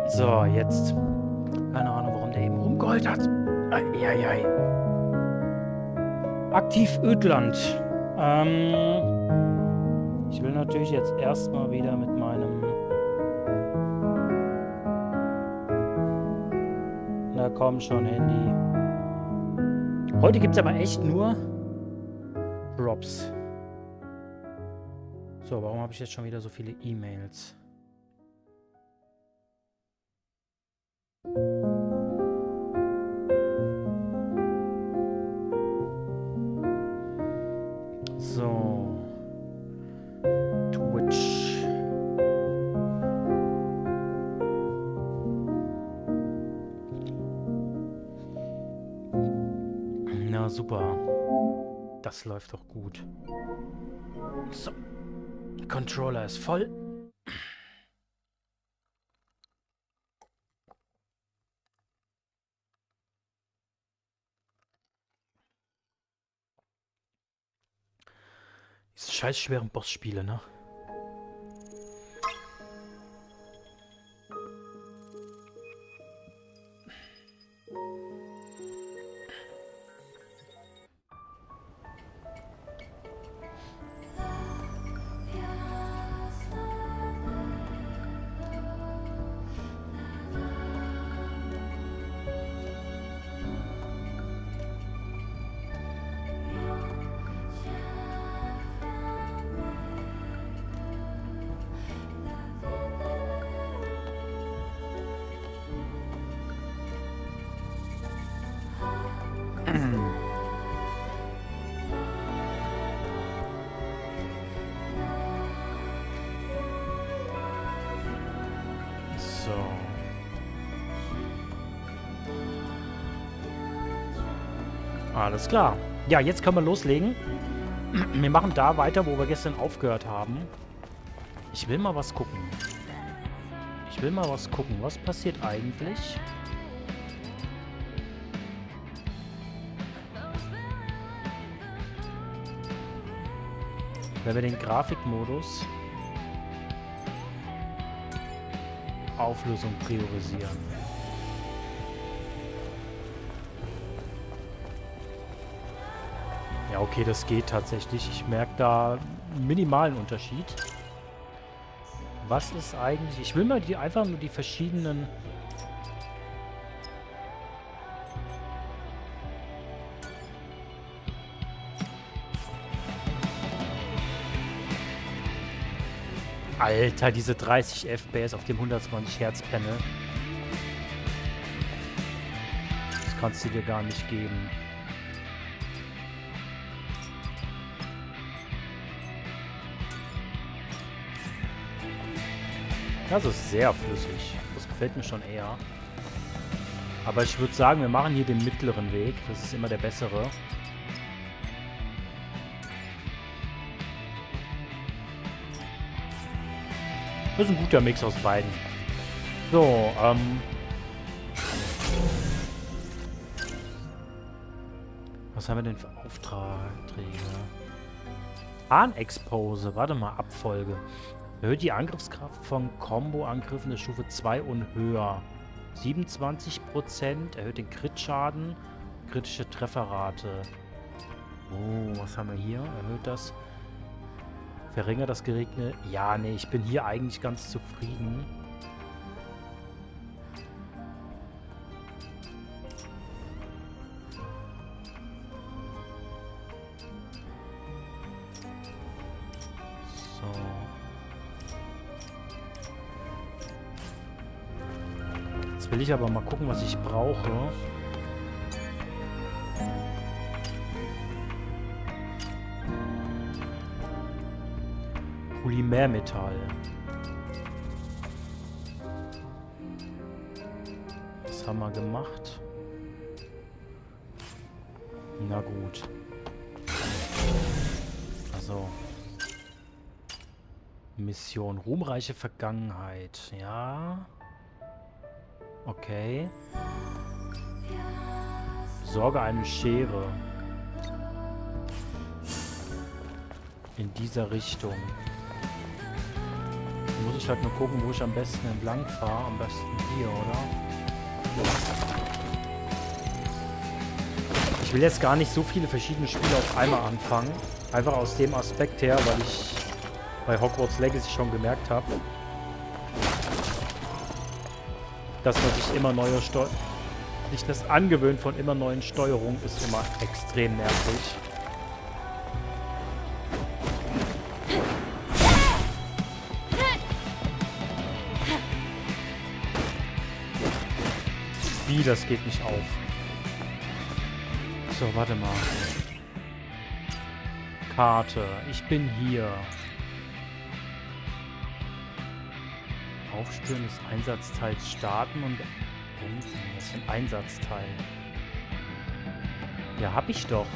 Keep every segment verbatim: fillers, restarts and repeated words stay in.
So, jetzt. Keine Ahnung, warum der eben rumgeheult hat. Eieiei. Aktiv Ödland. Ähm, ich will natürlich jetzt erstmal wieder mit meinem... Na komm schon, Handy. Heute gibt es aber echt nur Drops. So, warum habe ich jetzt schon wieder so viele E-Mails? So. Twitch. Na super. Das läuft doch gut. So. Der Controller ist voll. Diese scheiß schweren Bossspiele, ne? So. Alles klar. Ja, jetzt können wir loslegen. Wir machen da weiter, wo wir gestern aufgehört haben. Ich will mal was gucken. Ich will mal was gucken. Was passiert eigentlich? Wenn wir den Grafikmodus Auflösung priorisieren. Ja, okay, das geht tatsächlich. Ich merke da einen minimalen Unterschied. Was ist eigentlich... Ich will mal die einfach nur die verschiedenen... Alter, diese dreißig F P S auf dem hundertzwanzig Hertz Panel. Das kannst du dir gar nicht geben. Das ist sehr flüssig. Das gefällt mir schon eher. Aber ich würde sagen, wir machen hier den mittleren Weg. Das ist immer der bessere. Das ist ein guter Mix aus beiden. So, ähm... was haben wir denn für Aufträge? Ahnexpose, warte mal, Abfolge. Erhöht die Angriffskraft von Combo-Angriffen der Stufe zwei und höher. siebenundzwanzig Prozent, erhöht den Crit-Schaden, kritische Trefferrate. Oh, was haben wir hier? Erhöht das... Verringert das Geregne. Ja, nee, ich bin hier eigentlich ganz zufrieden. So. Jetzt will ich aber mal gucken, was ich brauche. Polymermetall. Das haben wir gemacht. Na gut. Also. Mission. Ruhmreiche Vergangenheit. Ja. Okay. Besorge eine Schere. In dieser Richtung. Muss ich halt nur gucken, wo ich am besten entlang fahre. Am besten hier, oder? Ich will jetzt gar nicht so viele verschiedene Spiele auf einmal anfangen. Einfach aus dem Aspekt her, weil ich bei Hogwarts Legacy schon gemerkt habe, dass man sich immer neue Steu... sich das Angewöhnen von immer neuen Steuerungen ist immer extrem nervig. Wie, das geht nicht auf. So, warte mal. Karte. Ich bin hier. Aufspüren des Einsatzteils starten und enden. Das ist ein Einsatzteil. Ja, hab ich doch.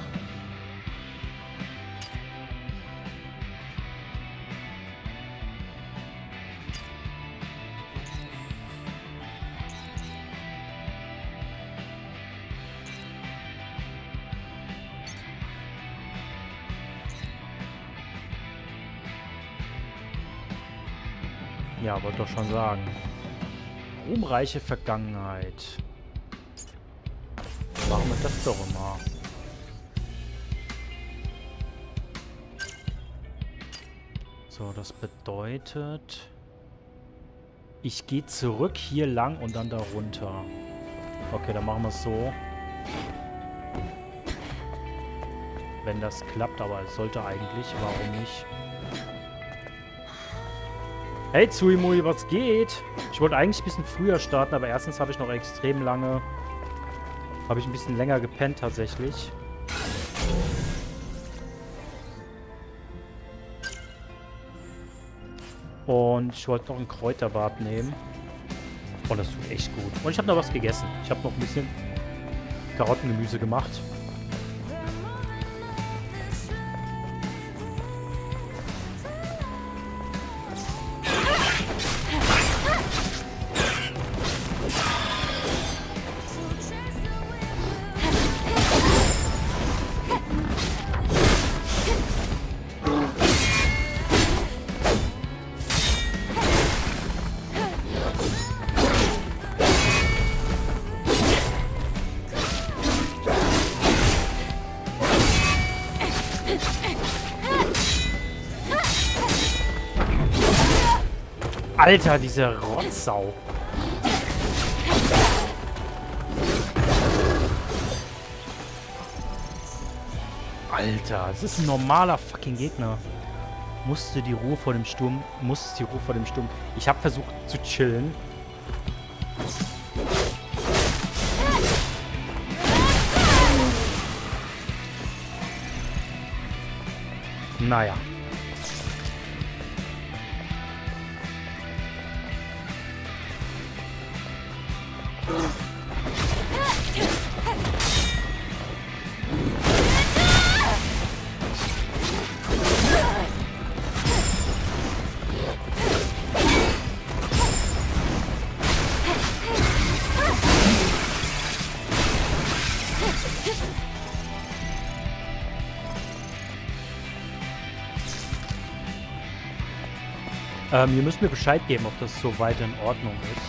Ja, wollte doch schon sagen. Ruhmreiche Vergangenheit. Machen wir das doch immer. So, das bedeutet... Ich gehe zurück hier lang und dann da runter. Okay, dann machen wir es so. Wenn das klappt, aber es sollte eigentlich. Warum nicht? Hey Tsuimui, was geht? Ich wollte eigentlich ein bisschen früher starten, aber erstens habe ich noch extrem lange... Habe ich ein bisschen länger gepennt tatsächlich. Und ich wollte noch ein Kräuterbad nehmen. Und das tut echt gut. Und ich habe noch was gegessen. Ich habe noch ein bisschen Karottengemüse gemacht. Alter, diese Rotzsau. Alter, das ist ein normaler fucking Gegner. Musste die Ruhe vor dem Sturm... Musste die Ruhe vor dem Sturm... Ich habe versucht zu chillen. Naja. Ähm, ihr müsst mir Bescheid geben, ob das so weit in Ordnung ist.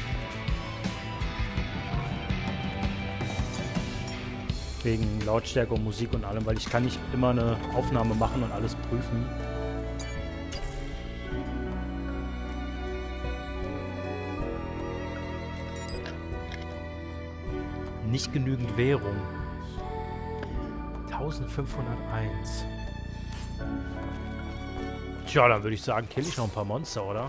Wegen Lautstärke und Musik und allem, weil ich kann nicht immer eine Aufnahme machen und alles prüfen. Nicht genügend Währung. eintausendfünfhunderteins. Tja, dann würde ich sagen, kill ich noch ein paar Monster, oder?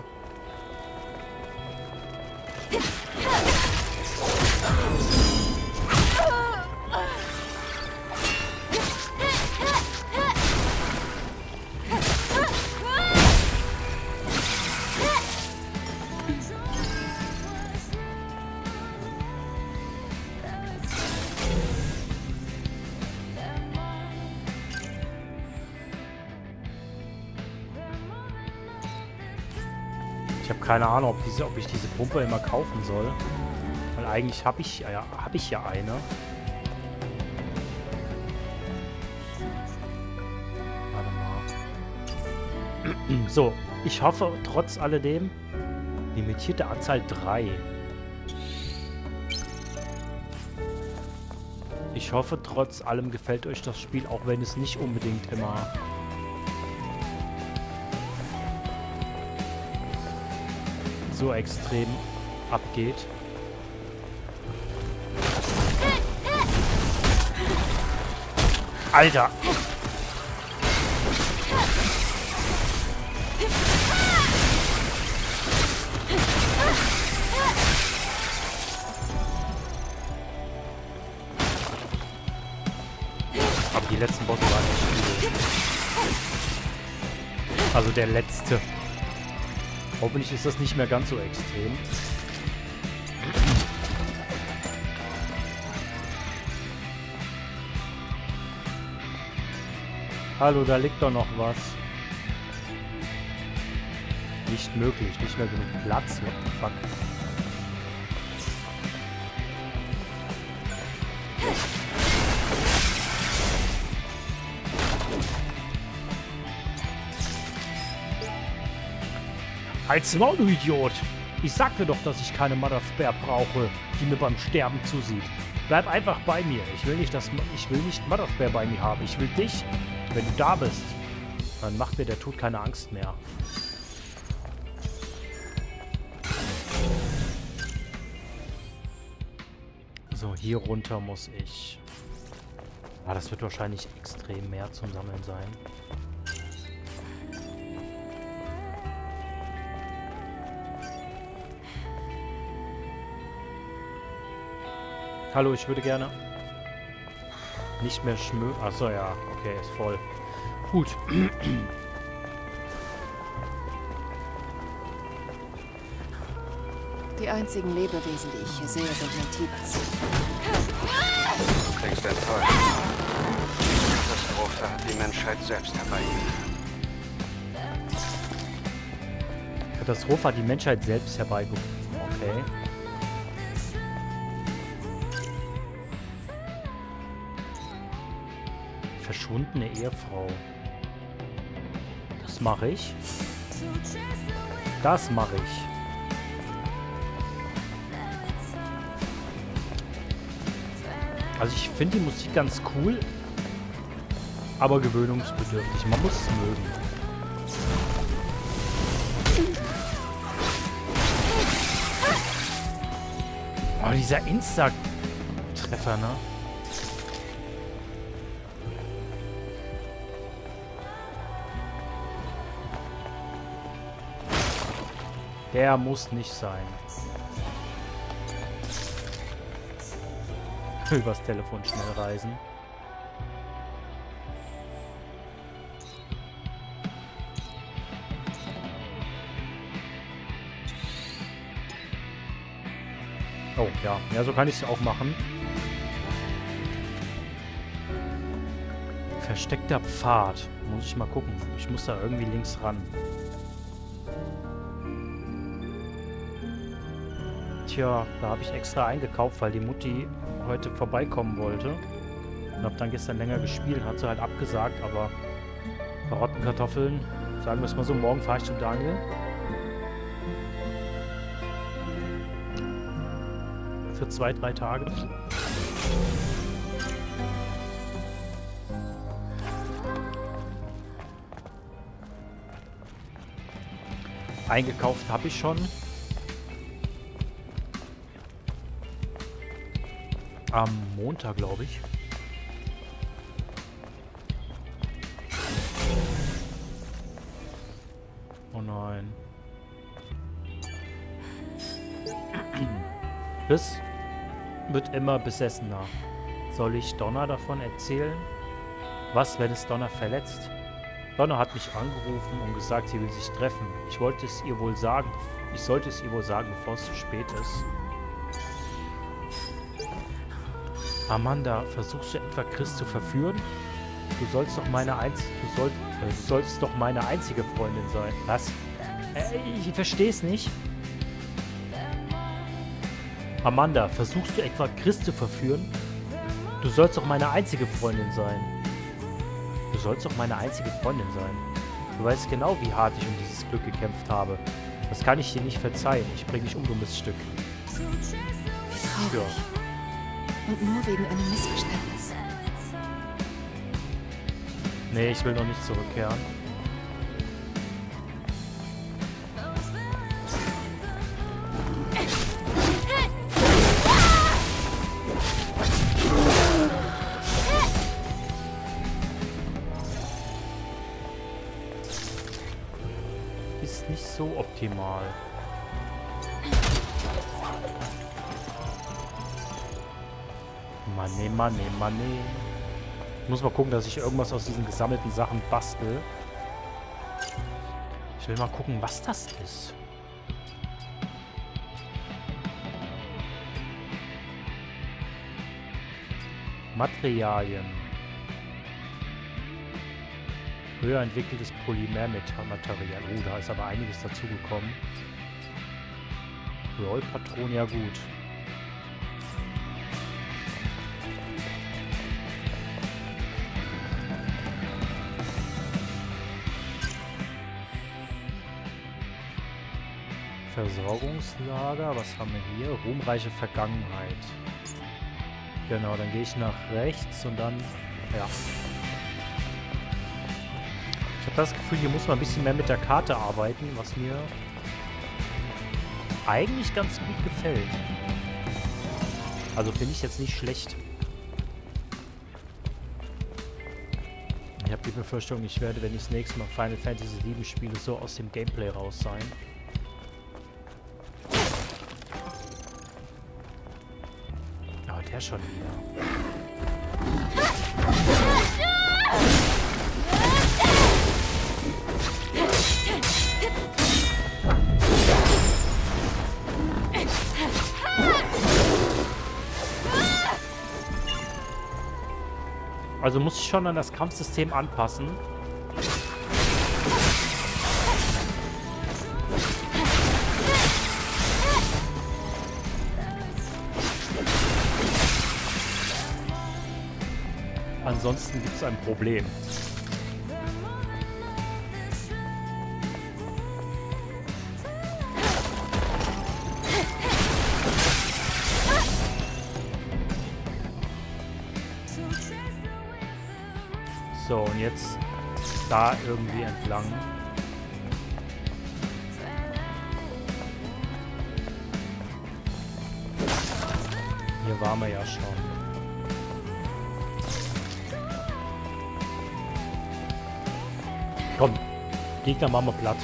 Ich habe keine Ahnung, ob, diese, ob ich diese Pumpe immer kaufen soll. Weil eigentlich habe ich, ja, hab ich ja eine. Warte mal. So, ich hoffe trotz alledem, limitierte Anzahl drei. Ich hoffe, trotz allem gefällt euch das Spiel, auch wenn es nicht unbedingt immer so extrem abgeht. Alter! Aber die letzten Bosse waren echt übel. Also der letzte. Hoffentlich ist das nicht mehr ganz so extrem. Hallo, da liegt doch noch was. Nicht möglich, nicht mehr genug Platz. What the fuck? Halt's Maul, du Idiot! Ich sagte doch, dass ich keine Mother Spare brauche, die mir beim Sterben zusieht. Bleib einfach bei mir. Ich will nicht, dass ich will nicht Mother Spare bei mir haben. Ich will dich. Wenn du da bist, dann macht mir der Tod keine Angst mehr. So, hier runter muss ich. Ah, das wird wahrscheinlich extrem mehr zum Sammeln sein. Hallo, ich würde gerne nicht mehr schmö... Achso, ja. Okay, ist voll. Gut. Die einzigen Lebewesen, die ich hier sehe, sind Mentibas. Du kriegst enttäuscht. Die Katastrophe hat die Menschheit selbst herbeigeführt. Katastrophe hat die Menschheit selbst herbeigerufen. Okay. Verschwundene Ehefrau. Das mache ich. Das mache ich. Also ich finde die Musik ganz cool, aber gewöhnungsbedürftig. Man muss es mögen. Oh, dieser Insta-Treffer, ne? Der muss nicht sein. Übers Telefon schnell reisen. Oh, ja. Ja, so kann ich es auch machen. Versteckter Pfad. Muss ich mal gucken. Ich muss da irgendwie links ran. Tja, da habe ich extra eingekauft, weil die Mutti heute vorbeikommen wollte. Und habe dann gestern länger gespielt. Hat sie halt abgesagt, aber Karotten, Kartoffeln, sagen wir es mal so, morgen fahre ich zu Daniel. Für zwei, drei Tage. Eingekauft habe ich schon. Am Montag, glaube ich. Oh nein. Chris wird immer besessener. Soll ich Donna davon erzählen? Was, wenn es Donna verletzt? Donna hat mich angerufen und gesagt, sie will sich treffen. Ich wollte es ihr wohl sagen. Ich sollte es ihr wohl sagen, bevor es zu spät ist. Amanda, versuchst du etwa Chris zu verführen? Du sollst doch meine einz du, soll äh, du sollst doch meine einzige Freundin sein. Was? Äh, ich verstehe es nicht. Amanda, versuchst du etwa Chris zu verführen? Du sollst doch meine einzige Freundin sein. Du sollst doch meine einzige Freundin sein. Du weißt genau, wie hart ich um dieses Glück gekämpft habe. Das kann ich dir nicht verzeihen. Ich bring dich um, dummes Stück. Wie traurig. Und nur wegen einem Missverständnis. Nee, ich will noch nicht zurückkehren. Ist nicht so optimal. Money, money, money. Ich muss mal gucken, dass ich irgendwas aus diesen gesammelten Sachen bastel. Ich will mal gucken, was das ist. Materialien. Höher entwickeltes Polymermaterial. Oh, da ist aber einiges dazugekommen. Rollpatronen, ja gut. Versorgungslager, was haben wir hier? Ruhmreiche Vergangenheit. Genau, dann gehe ich nach rechts und dann, ja. Ich habe das Gefühl, hier muss man ein bisschen mehr mit der Karte arbeiten, was mir eigentlich ganz gut gefällt. Also finde ich jetzt nicht schlecht. Ich habe die Befürchtung, ich werde, wenn ich das nächste Mal Final Fantasy sieben spiele, so aus dem Gameplay raus sein. Der schon wieder. Also muss ich schon an das Kampfsystem anpassen. Ansonsten gibt es ein Problem. So, und jetzt da irgendwie entlang. Hier waren wir ja schon. Komm, Gegner machen wir platt.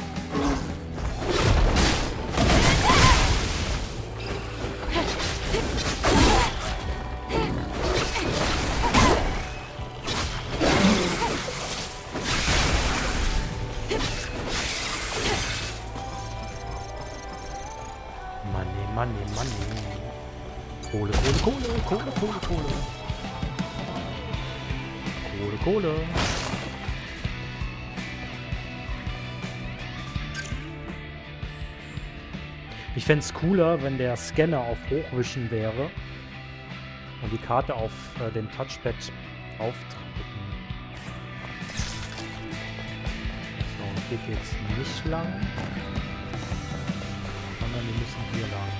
Money, money, money. Kohle, Kohle, Kohle, Kohle, Kohle, Kohle. Kohle, Kohle. Ich fände es cooler, wenn der Scanner auf Hochwischen wäre und die Karte auf äh, dem Touchpad aufdrücken. So, und hier geht's nicht lang, sondern wir müssen hier lang.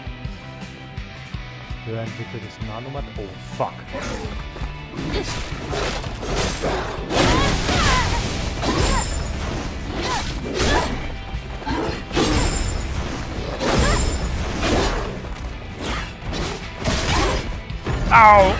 Höher entwickeltes Nanomat. Oh, fuck. Au!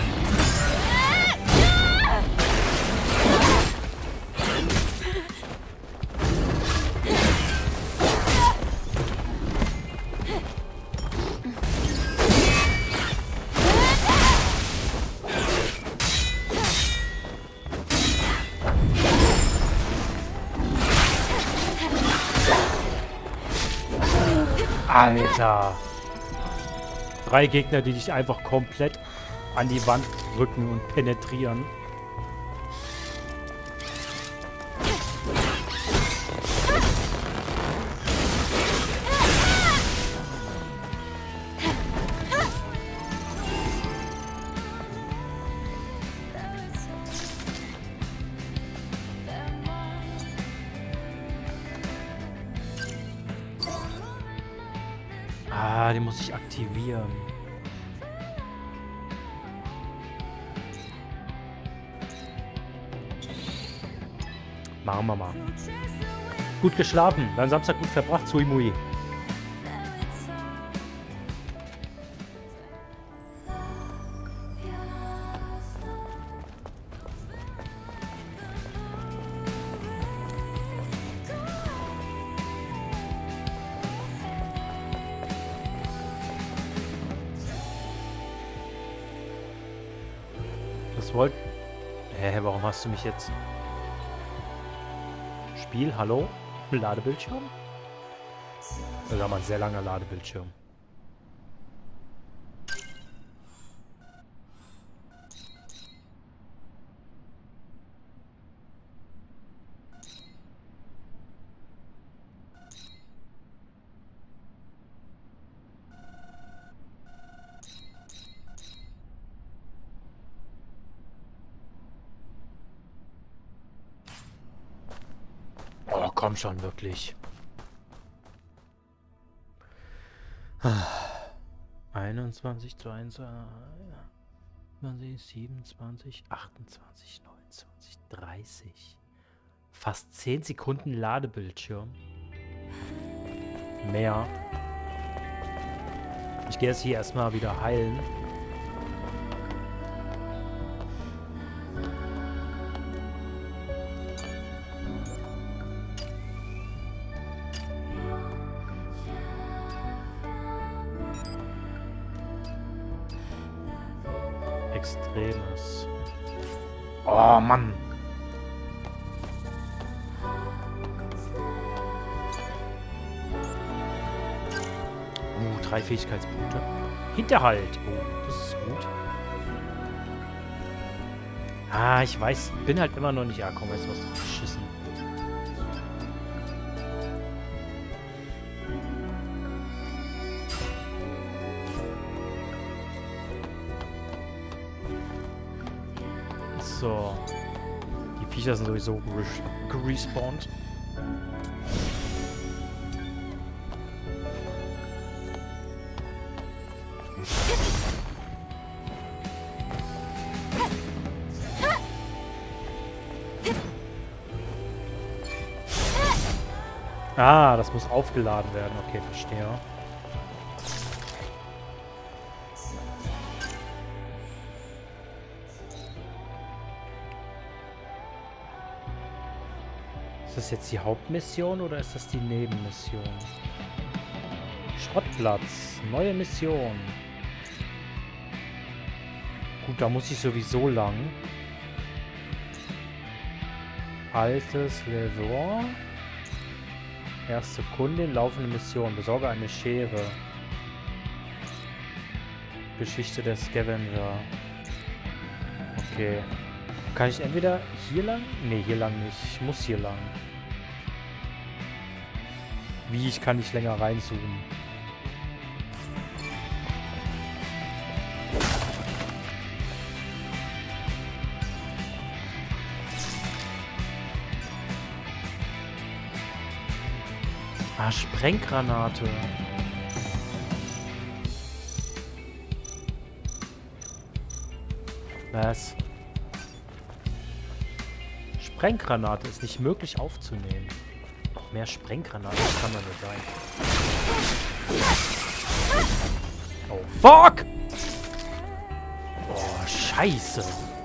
Alter! Drei Gegner, die dich einfach komplett an die Wand drücken und penetrieren. Ah, den muss ich aktivieren. Machen wir mal. Gut geschlafen. Dein Samstag gut verbracht, Sui Mui. Das wollt... Hä, warum hast du mich jetzt... Spiel, hallo? Ladebildschirm? Das war mal ein sehr langer Ladebildschirm. Oh, komm schon, wirklich. einundzwanzig, zweiundzwanzig, siebenundzwanzig, achtundzwanzig, neunundzwanzig, dreißig. Fast zehn Sekunden Ladebildschirm. Mehr. Ich gehe jetzt hier erstmal wieder heilen. Extremes. Oh, Mann. Uh, drei Fähigkeitspunkte. Hinterhalt. Oh, das ist gut. Ah, ich weiß, bin halt immer noch nicht... Ja, komm, weißt du was, beschissen. So. Die Viecher sind sowieso gerespawnt. Ah, das muss aufgeladen werden. Okay, verstehe. Ist das jetzt die Hauptmission oder ist das die Nebenmission? Schrottplatz. Neue Mission. Gut, da muss ich sowieso lang. Altes Levoir. Erste Kundin, laufende Mission. Besorge eine Schere. Geschichte der Scavenger. Okay. Kann ich entweder hier lang? Ne, hier lang nicht. Ich muss hier lang. Wie? Ich kann nicht länger reinzoomen. Ah, Sprenggranate. Was? Sprenggranate ist nicht möglich aufzunehmen. Noch mehr Sprenggranaten kann man nicht sein. Oh, fuck! Oh, scheiße.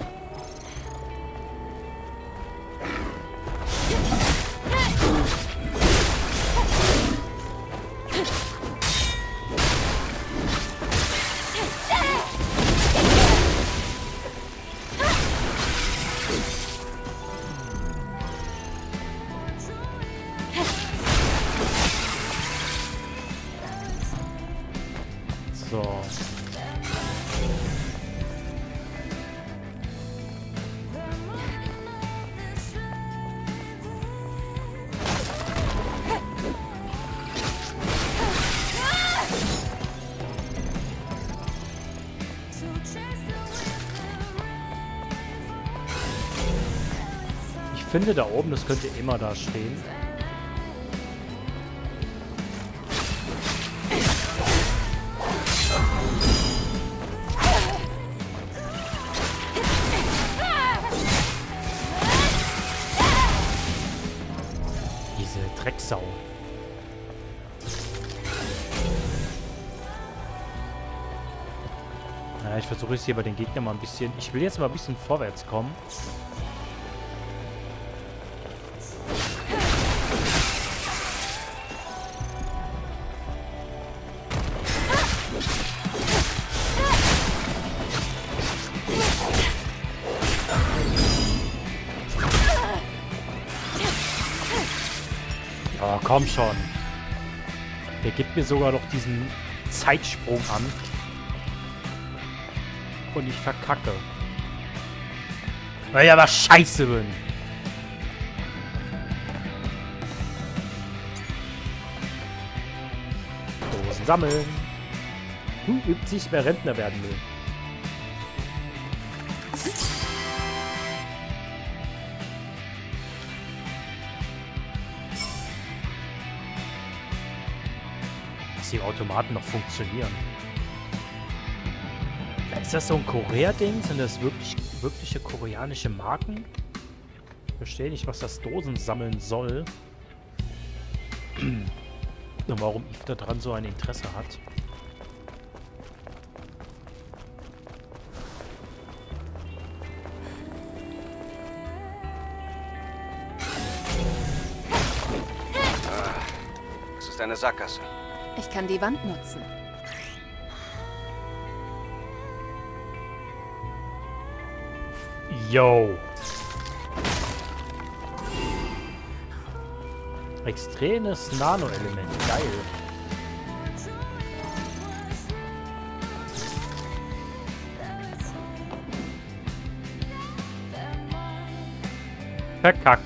So. Ich finde da oben, das könnte immer da stehen. Ja, ich versuche jetzt hier bei den Gegnern mal ein bisschen... Ich will jetzt mal ein bisschen vorwärts kommen. Oh, komm schon. Der gibt mir sogar noch diesen Zeitsprung an. Und ich verkacke. Weil ich aber scheiße bin. Dosen sammeln. Hm, übt sich, wer Rentner werden will. Dass die Automaten noch funktionieren. Ist das so ein Korea-Ding? Sind das wirklich wirkliche koreanische Marken? Ich verstehe nicht, was das Dosensammeln soll. Und warum Yves daran so ein Interesse hat. Ah, das ist eine Sackgasse. Ich kann die Wand nutzen. Yo. Extremes Nano-Element. Geil. Verkackt.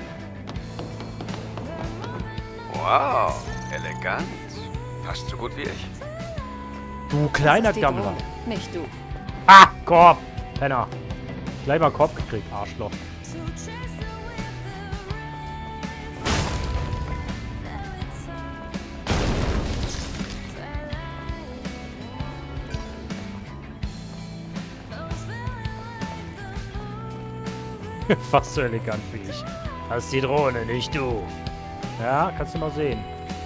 Wow, elegant. Fast so gut wie ich. Du kleiner Das ist die Gammler. Drohne, nicht du. Ah, Korb. Penner. Gleich mal Korb gekriegt, Arschloch. Fast so elegant wie ich. Das ist die Drohne, nicht du. Ja, kannst du mal sehen.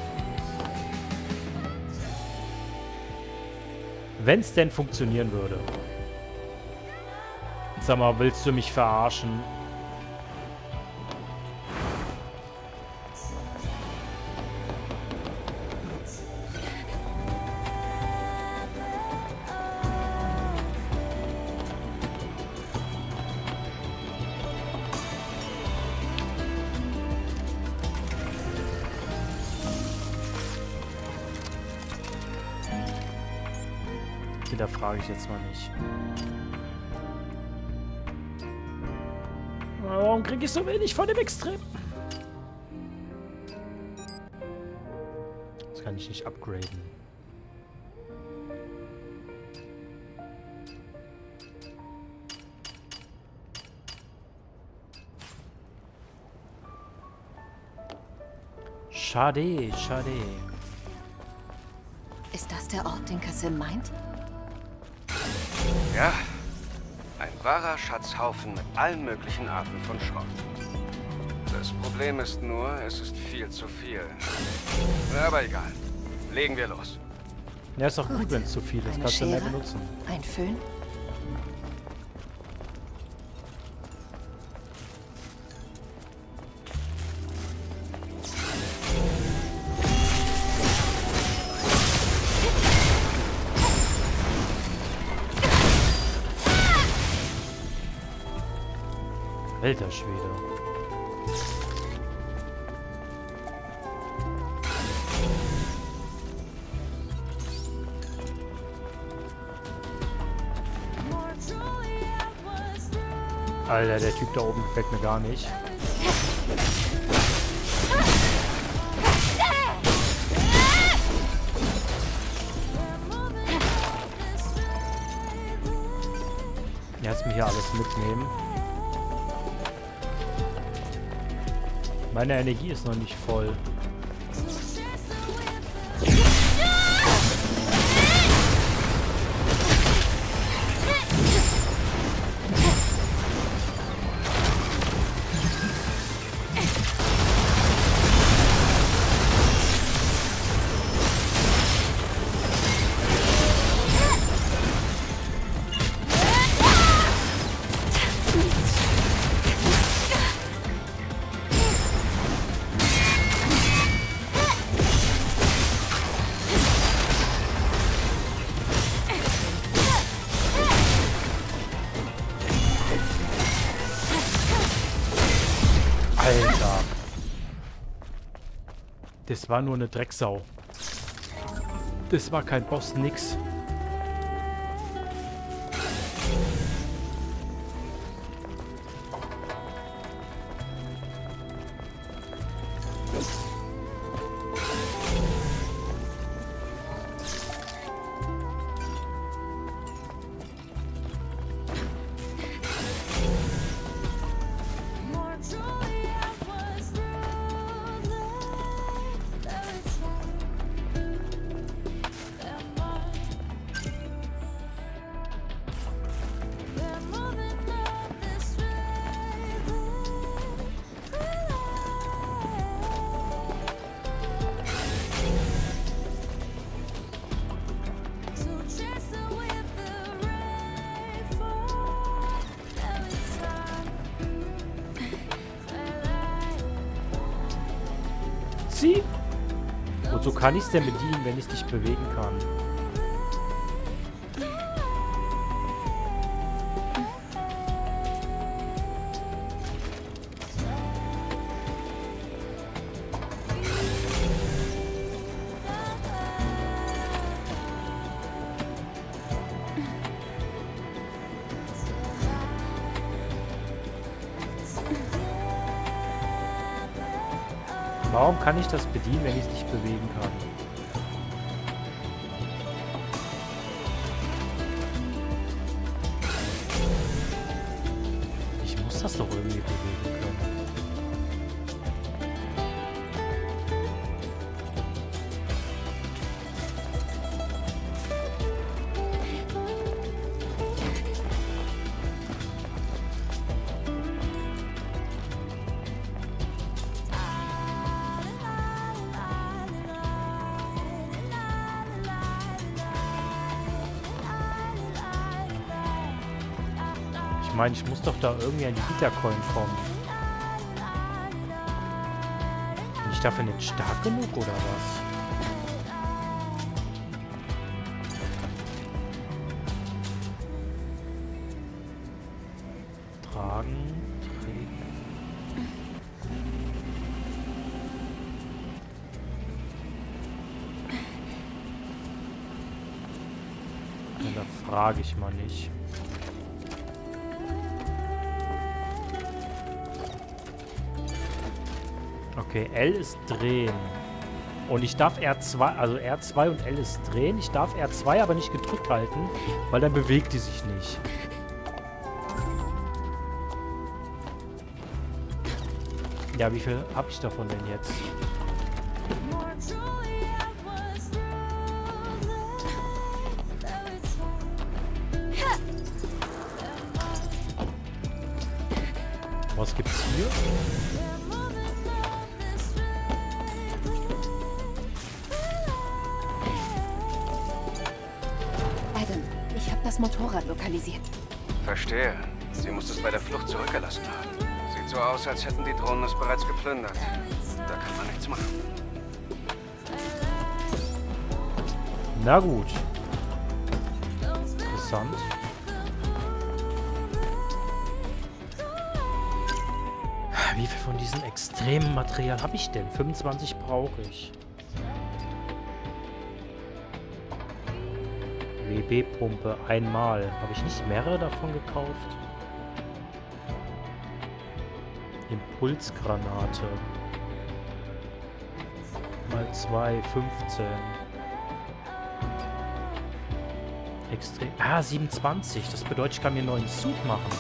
Wenn es denn funktionieren würde. Sag mal, willst du mich verarschen? Da frage ich jetzt mal nicht. Warum kriege ich so wenig von dem Extrem? Das kann ich nicht upgraden. Schade, schade. Ist das der Ort, den Kasim meint? Ja, ein wahrer Schatzhaufen mit allen möglichen Arten von Schrott. Das Problem ist nur, es ist viel zu viel. Aber egal. Legen wir los. Ja, ist doch gut, wenn es zu viel ist. Eine Kannst du mehr Schere? benutzen. Ein Föhn? Alter Schwede. Alter, der Typ da oben gefällt mir gar nicht. Jetzt mir hier alles mitnehmen. Meine Energie ist noch nicht voll. Das war nur eine Drecksau. Das war kein Boss, nix. Sie? Wozu kann ich es denn bedienen, wenn ich es nicht bewegen kann? Warum kann ich das bedienen, wenn ich es nicht bewegen kann? Ich muss das doch irgendwie bewegen können. Ich meine, ich muss doch da irgendwie an die Wiedercoin kommen. Bin ich dafür nicht stark genug, oder was? Tragen, trägen. Ja, da frage ich mal nicht. Okay, L ist drehen. Und ich darf R zwei, also R zwei und L ist drehen. Ich darf R zwei aber nicht gedrückt halten, weil dann bewegt die sich nicht. Ja, wie viel habe ich davon denn jetzt? Was gibt's hier? Das Motorrad lokalisiert. Verstehe. Sie muss es bei der Flucht zurückgelassen haben. Sieht so aus, als hätten die Drohnen es bereits geplündert. Da kann man nichts machen. Na gut. Interessant. Wie viel von diesem extremen Material habe ich denn? fünfundzwanzig brauche ich. W B-Pumpe einmal. Habe ich nicht mehrere davon gekauft? Impulsgranate. Mal zwei, fünfzehn. Extrem. Ah, siebenundzwanzig. Das bedeutet, ich kann mir einen neuen Zug machen.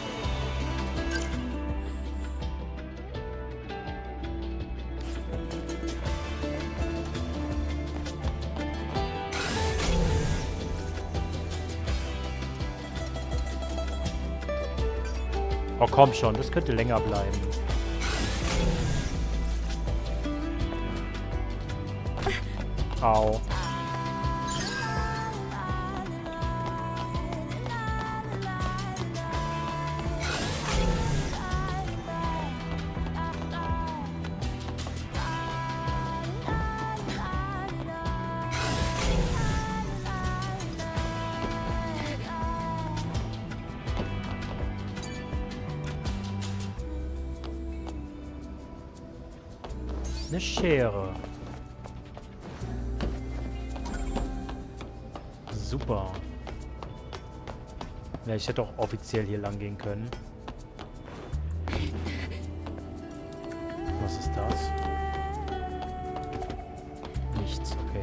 Oh, komm schon, das könnte länger bleiben. Au. Eine Schere. Super. Ja, ich hätte auch offiziell hier lang gehen können. Was ist das? Nichts, okay.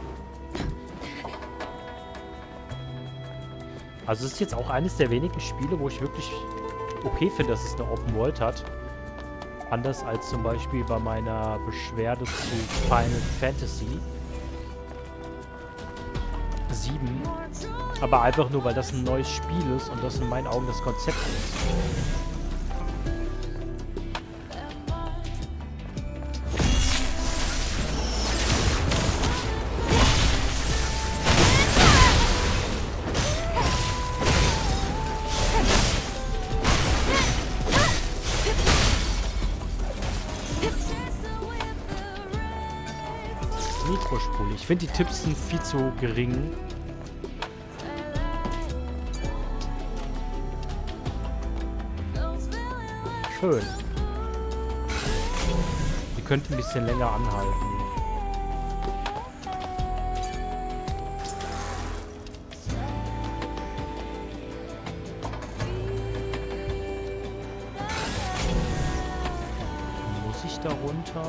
Also es ist jetzt auch eines der wenigen Spiele, wo ich wirklich okay finde, dass es eine Open World hat. Anders als zum Beispiel bei meiner Beschwerde zu Final Fantasy sieben. Aber einfach nur, weil das ein neues Spiel ist und das in meinen Augen das Konzept ist. Nitrospule. Ich finde die Tipps sind viel zu gering. Schön. Die könnten ein bisschen länger anhalten. Muss ich da runter?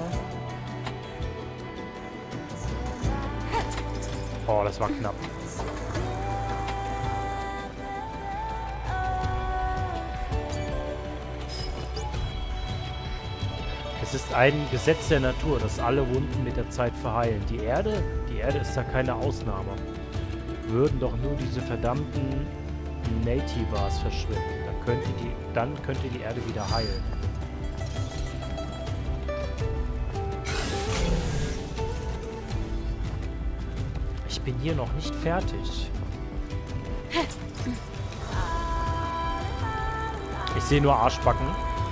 Oh, das war knapp. Es ist ein Gesetz der Natur, dass alle Wunden mit der Zeit verheilen. Die Erde, die Erde ist da keine Ausnahme. Würden doch nur diese verdammten Nativas verschwinden, dann könnte die, dann könnte die Erde wieder heilen. Ich bin hier noch nicht fertig. Ich sehe nur Arschbacken.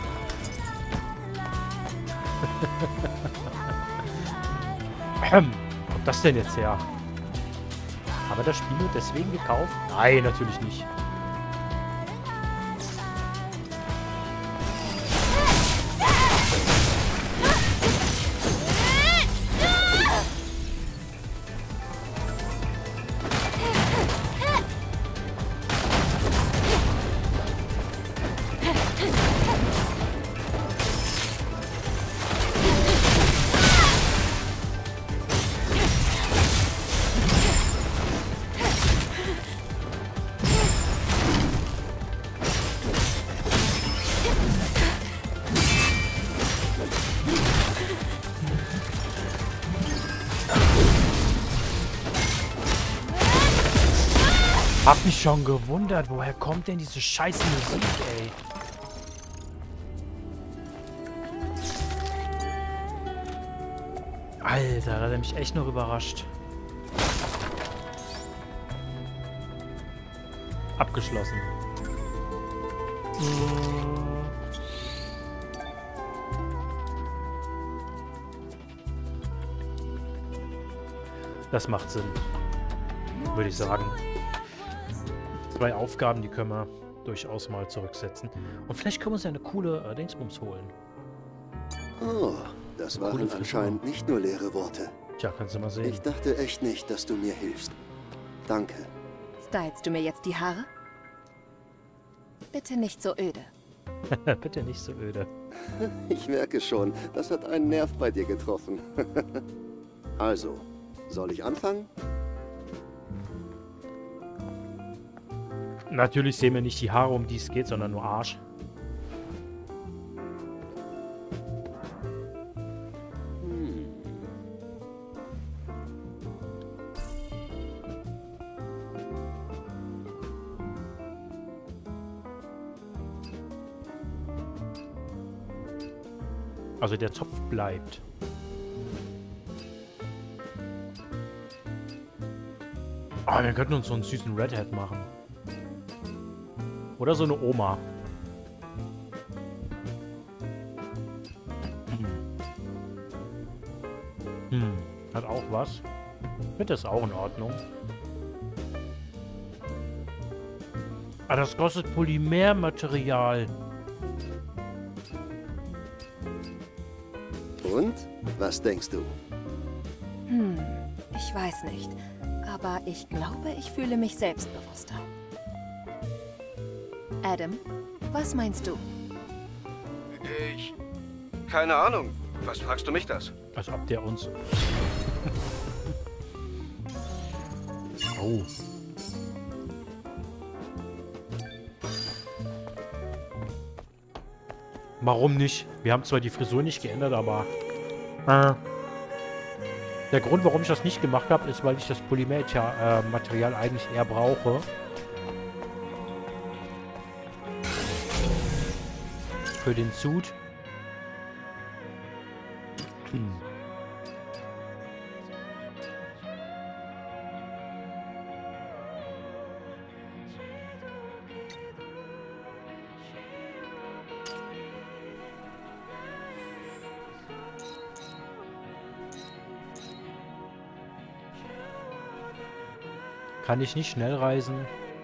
Wo kommt das denn jetzt her? Haben wir das Spiel nur deswegen gekauft? Nein, natürlich nicht. Hab mich schon gewundert, woher kommt denn diese scheiß Musik, ey? Alter, da hat er mich echt noch überrascht. Abgeschlossen. Das macht Sinn, würde ich sagen. Zwei Aufgaben, die können wir durchaus mal zurücksetzen. Und vielleicht können wir uns ja eine coole äh, Dingsbums holen. Oh, das waren Coole anscheinend nicht nur leere Worte. Tja, kannst du mal sehen. Ich dachte echt nicht, dass du mir hilfst. Danke. Stylst du mir jetzt die Haare? Bitte nicht so öde. Bitte nicht so öde. Ich merke schon, das hat einen Nerv bei dir getroffen. Also, soll ich anfangen? Natürlich sehen wir nicht die Haare, um die es geht, sondern nur Arsch. Hm. Also der Zopf bleibt. Ah, wir könnten uns so einen süßen Redhead machen. Oder so eine Oma. Hm. Hm. Hat auch was. Finde das auch in Ordnung. Ah, das kostet Polymermaterial. Und? Was denkst du? Hm, Ich weiß nicht. Aber ich glaube, ich fühle mich selbstbewusster. Adam, was meinst du? Ich... Keine Ahnung. Was fragst du mich das? Als ob der uns... Oh. Warum nicht? Wir haben zwar die Frisur nicht geändert, aber... Äh, der Grund, warum ich das nicht gemacht habe, ist, weil ich das Polymer-Material eigentlich eher brauche. Für den Suit. Hm. Kann ich nicht schnell reisen?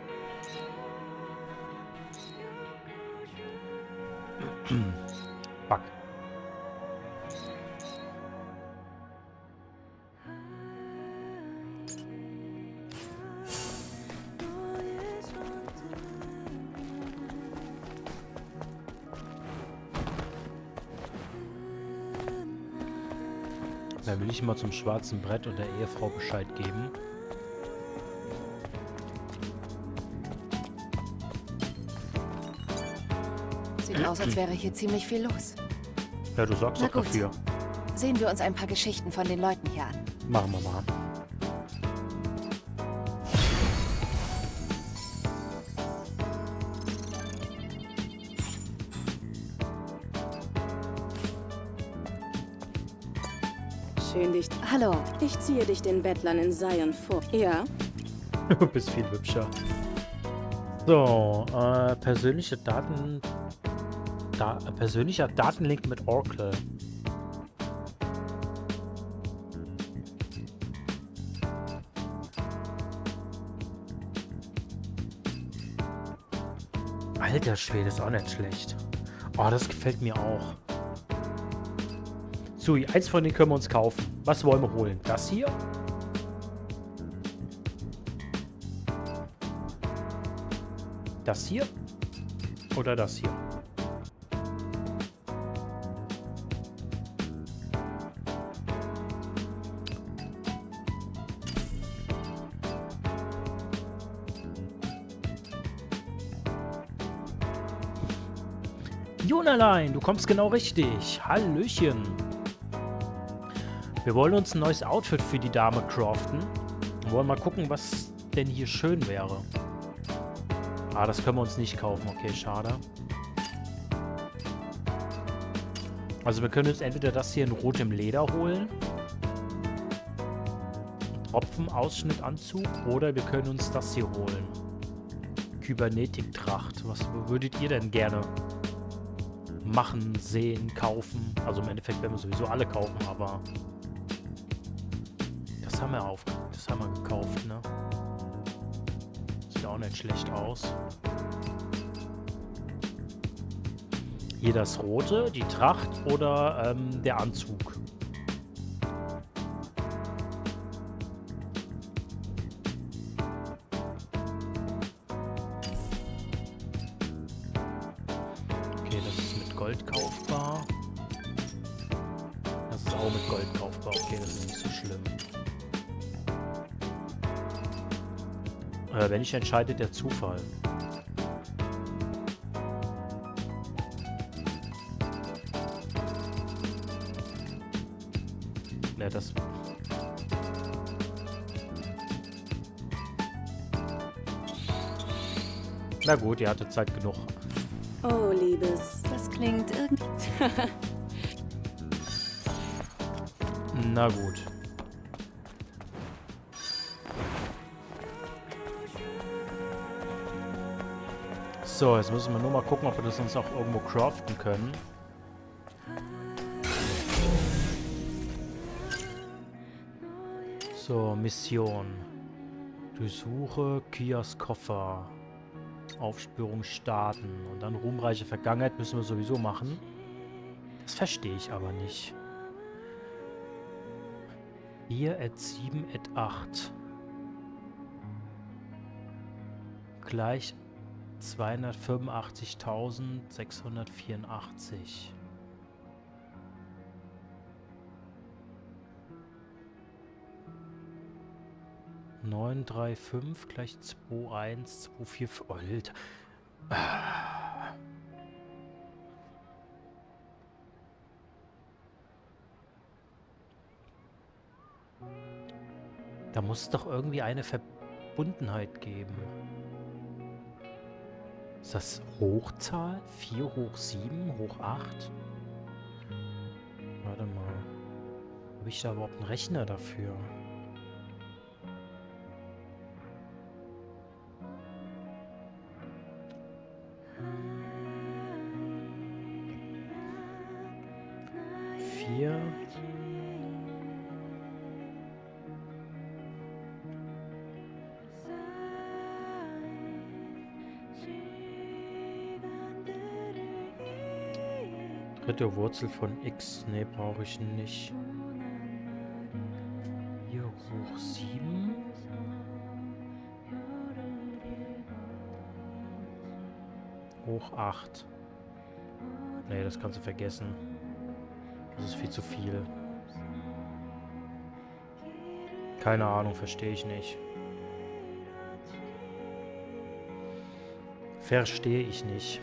Fuck. Da will ich mal zum schwarzen Brett und der Ehefrau Bescheid geben. Sieht aus, als wäre hier ziemlich viel los. Ja, du sorgst Na doch gut. dafür. Sehen wir uns ein paar Geschichten von den Leuten hier an. Machen wir mal. Schön dich. Hallo. Ich ziehe dich den Bettlern in Zion vor. Ja? Du bist viel hübscher. So, äh, persönliche Daten... Da, äh, persönlicher Datenlink mit Oracle. Alter Schwede, ist auch nicht schlecht. Oh, das gefällt mir auch. Sui, eins von denen können wir uns kaufen. Was wollen wir holen? Das hier? Das hier? Oder das hier? Jonalein, du kommst genau richtig. Hallöchen. Wir wollen uns ein neues Outfit für die Dame craften. Wir wollen mal gucken, was denn hier schön wäre. Ah, das können wir uns nicht kaufen. Okay, schade. Also wir können uns entweder das hier in rotem Leder holen. Tropfen-Ausschnittanzug. Oder wir können uns das hier holen. Kybernetik-Tracht. Was würdet ihr denn gerne machen, sehen, kaufen? Also im Endeffekt werden wir sowieso alle kaufen, aber... Das haben wir auf, das haben wir gekauft, ne? Sieht auch nicht schlecht aus. Hier das Rote, die Tracht oder ähm, der Anzug. Okay, das ist mit Gold kaufbar. Das ist auch mit Gold kaufbar. Okay, das ist nicht so schlimm. Äh, wenn ich entscheide, der Zufall. Ja, das... Na gut, ihr hattet Zeit genug. Oh, Liebes. Das klingt irgendwie... Na gut. So, jetzt müssen wir nur mal gucken, ob wir das uns auch irgendwo craften können. So, Mission. Durchsuche Kias Koffer. Aufspürung starten. Und dann ruhmreiche Vergangenheit müssen wir sowieso machen. Das verstehe ich aber nicht. vier at sieben at acht. Gleich zweihundertfünfundachtzigtausendsechshundertvierundachtzig. neun drei fünf gleich zwei eins zwei vier fünf. Oh, Alter. Ah. Da muss es doch irgendwie eine Verbundenheit geben. Ist das Hochzahl? vier hoch sieben hoch acht? Warte mal. Habe ich da überhaupt einen Rechner dafür? vier. Dritte Wurzel von x. Ne, brauche ich nicht. vier hoch sieben. Hoch acht. Ne, das kannst du vergessen. Das ist viel zu viel. Keine Ahnung, verstehe ich nicht. Verstehe ich nicht.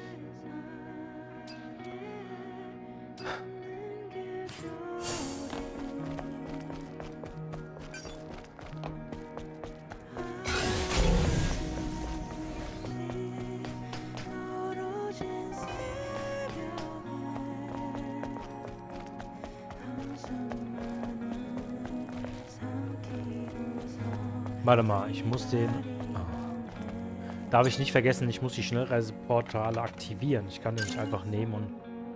Warte mal, ich muss den... Darf ich nicht vergessen, ich muss die Schnellreiseportale aktivieren. Ich kann den nicht einfach nehmen und...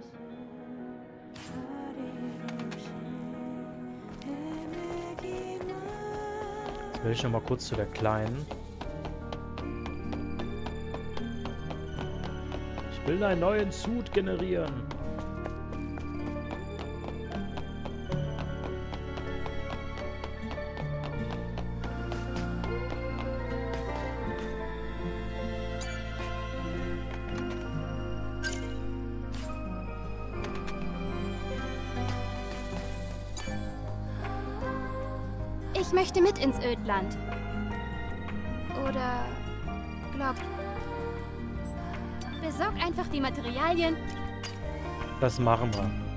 Jetzt will ich noch mal kurz zu der Kleinen. Ich will einen neuen Suit generieren. Ich möchte mit ins Ödland. Oder glaubt. Besorg einfach die Materialien. Das machen wir.